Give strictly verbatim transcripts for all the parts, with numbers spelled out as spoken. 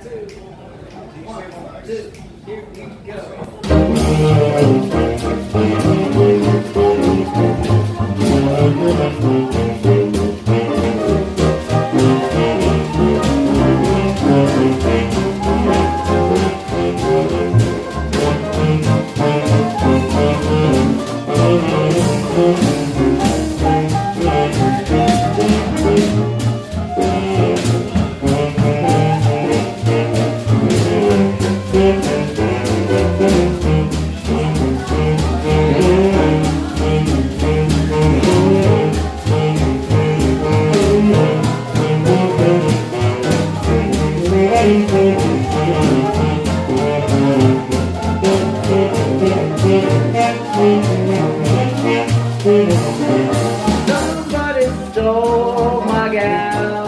Somebody stole my gal.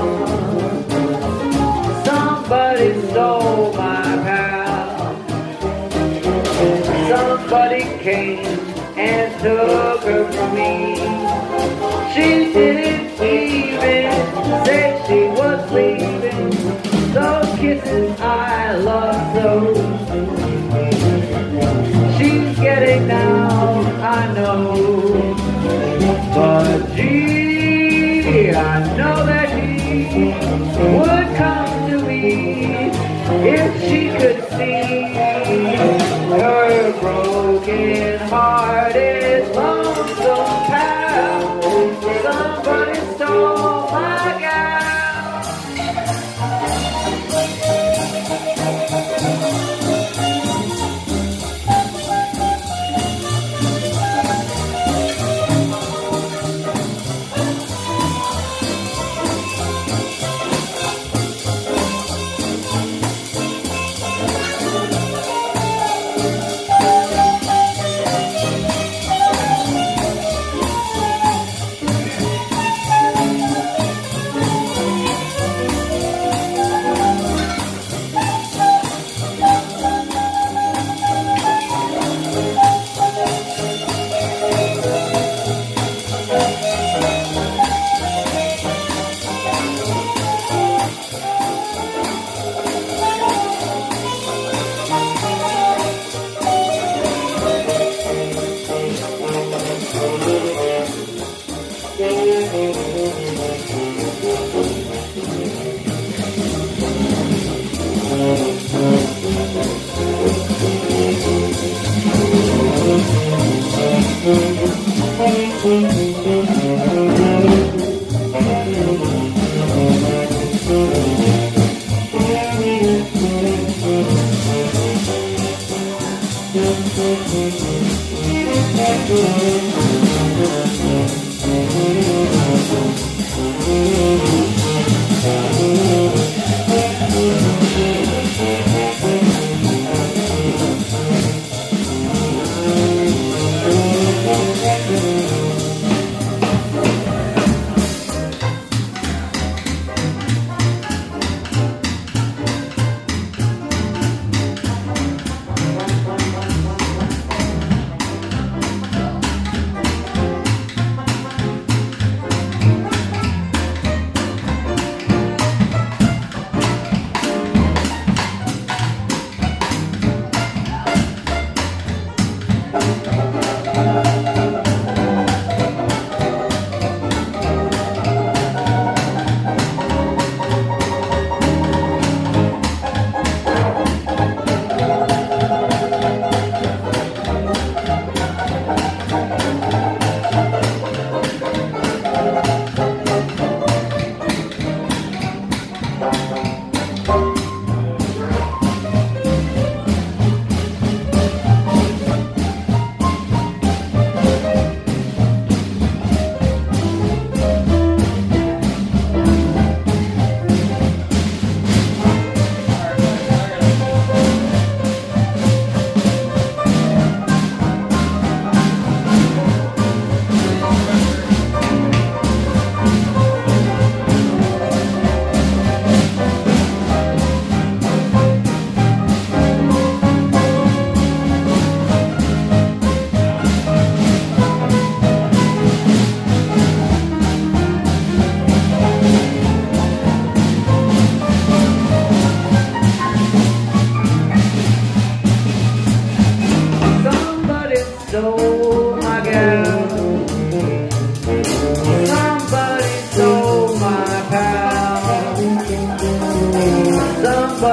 Somebody stole my pal. Somebody came and took her from me. She didn't even say she was leaving. Those kisses I love so. She's getting now, I know. But gee, I know that he would come to me if she could see her broken hearted lonesome pal. Somebody stole my gal.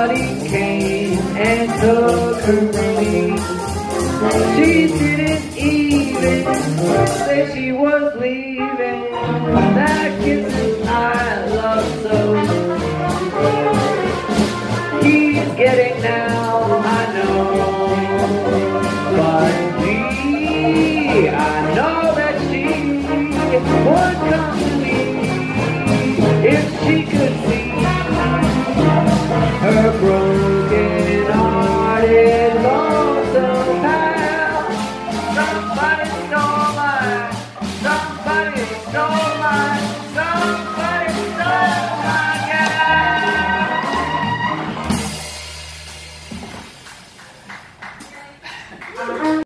Somebody came and took her from me. She